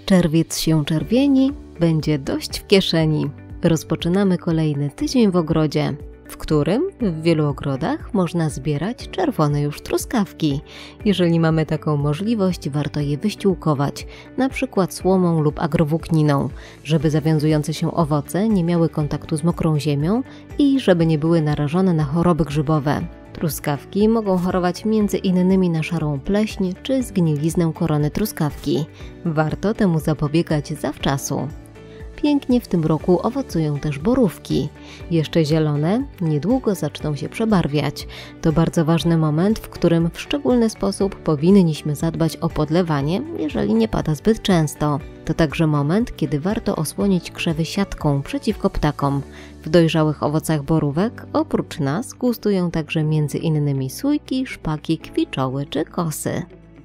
Czerwiec się czerwieni, będzie dość w kieszeni. Rozpoczynamy kolejny tydzień w ogrodzie, w którym w wielu ogrodach można zbierać czerwone już truskawki. Jeżeli mamy taką możliwość, warto je wyściółkować, na przykład słomą lub agrowłókniną, żeby zawiązujące się owoce nie miały kontaktu z mokrą ziemią i żeby nie były narażone na choroby grzybowe. Truskawki mogą chorować m.in. na szarą pleśń czy zgniliznę korony truskawki. Warto temu zapobiegać zawczasu. Pięknie w tym roku owocują też borówki. Jeszcze zielone, niedługo zaczną się przebarwiać. To bardzo ważny moment, w którym w szczególny sposób powinniśmy zadbać o podlewanie, jeżeli nie pada zbyt często. To także moment, kiedy warto osłonić krzewy siatką przeciwko ptakom. W dojrzałych owocach borówek oprócz nas gustują także m.in. sójki, szpaki, kwiczoły czy kosy.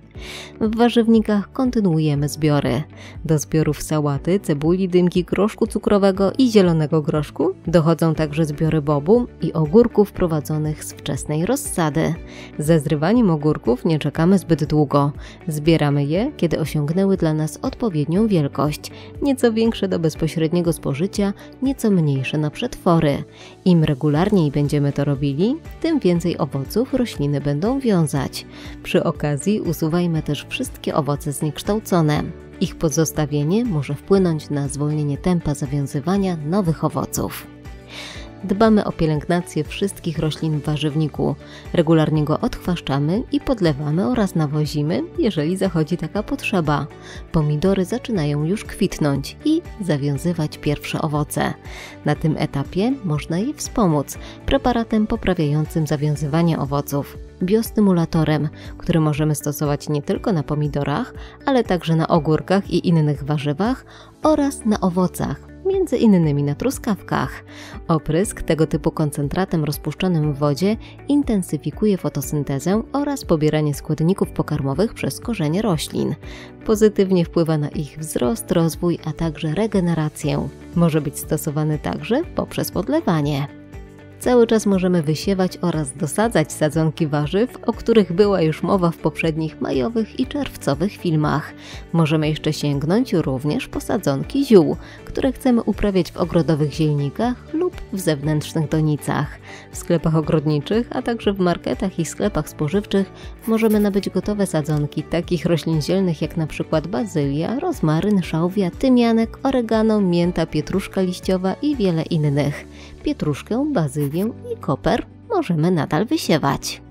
W warzywnikach kontynuujemy zbiory. Do zbiorów sałaty, cebuli, dymki, groszku cukrowego i zielonego groszku dochodzą także zbiory bobu i ogórków prowadzonych z wczesnej rozsady. Ze zrywaniem ogórków nie czekamy zbyt długo. Zbieramy je, kiedy osiągnęły dla nas odpowiednią wielkość. Nieco większe do bezpośredniego spożycia, nieco mniejsze na przetwory. Im regularniej będziemy to robili, tym więcej owoców rośliny będą wiązać. Przy okazji usuwajmy też wszystkie owoce zniekształcone. Ich pozostawienie może wpłynąć na zwolnienie tempa zawiązywania nowych owoców. Dbamy o pielęgnację wszystkich roślin w warzywniku. Regularnie go odchwaszczamy i podlewamy oraz nawozimy, jeżeli zachodzi taka potrzeba. Pomidory zaczynają już kwitnąć i zawiązywać pierwsze owoce. Na tym etapie można je wspomóc preparatem poprawiającym zawiązywanie owoców, biostymulatorem, który możemy stosować nie tylko na pomidorach, ale także na ogórkach i innych warzywach oraz na owocach, między innymi na truskawkach. Oprysk tego typu koncentratem rozpuszczonym w wodzie intensyfikuje fotosyntezę oraz pobieranie składników pokarmowych przez korzenie roślin. Pozytywnie wpływa na ich wzrost, rozwój, a także regenerację. Może być stosowany także poprzez podlewanie. Cały czas możemy wysiewać oraz dosadzać sadzonki warzyw, o których była już mowa w poprzednich majowych i czerwcowych filmach. Możemy jeszcze sięgnąć również po sadzonki ziół, które chcemy uprawiać w ogrodowych zielnikach lub w zewnętrznych donicach. W sklepach ogrodniczych, a także w marketach i sklepach spożywczych możemy nabyć gotowe sadzonki takich roślin zielnych jak np. bazylia, rozmaryn, szałwia, tymianek, oregano, mięta, pietruszka liściowa i wiele innych. Pietruszkę, bazylię i koper możemy nadal wysiewać.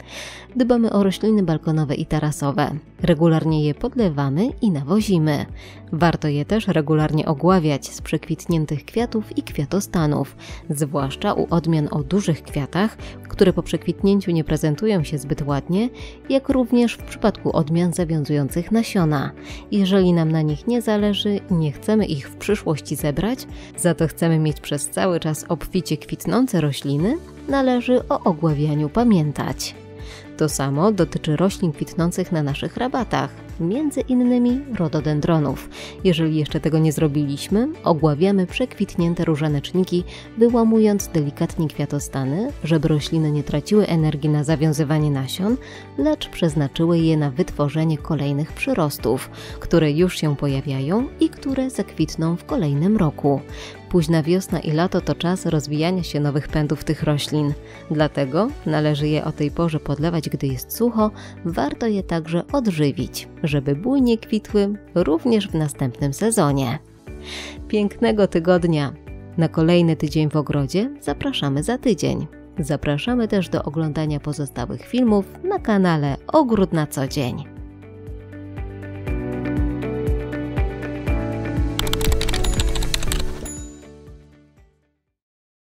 Dbamy o rośliny balkonowe i tarasowe. Regularnie je podlewamy i nawozimy. Warto je też regularnie ogławiać z przekwitniętych kwiatów i kwiatostanów, zwłaszcza u odmian o dużych kwiatach, które po przekwitnięciu nie prezentują się zbyt ładnie, jak również w przypadku odmian zawiązujących nasiona. Jeżeli nam na nich nie zależy i nie chcemy ich w przyszłości zebrać, za to chcemy mieć przez cały czas obficie kwitnące rośliny, należy o ogławianiu pamiętać. To samo dotyczy roślin kwitnących na naszych rabatach, między innymi rododendronów. Jeżeli jeszcze tego nie zrobiliśmy, ogławiamy przekwitnięte różaneczniki, wyłamując delikatnie kwiatostany, żeby rośliny nie traciły energii na zawiązywanie nasion, lecz przeznaczyły je na wytworzenie kolejnych przyrostów, które już się pojawiają i które zakwitną w kolejnym roku. Późna wiosna i lato to czas rozwijania się nowych pędów tych roślin. Dlatego należy je o tej porze podlewać, gdy jest sucho, warto je także odżywić, żeby bujnie kwitły również w następnym sezonie. Pięknego tygodnia! Na kolejny tydzień w ogrodzie zapraszamy za tydzień. Zapraszamy też do oglądania pozostałych filmów na kanale Ogród na co dzień.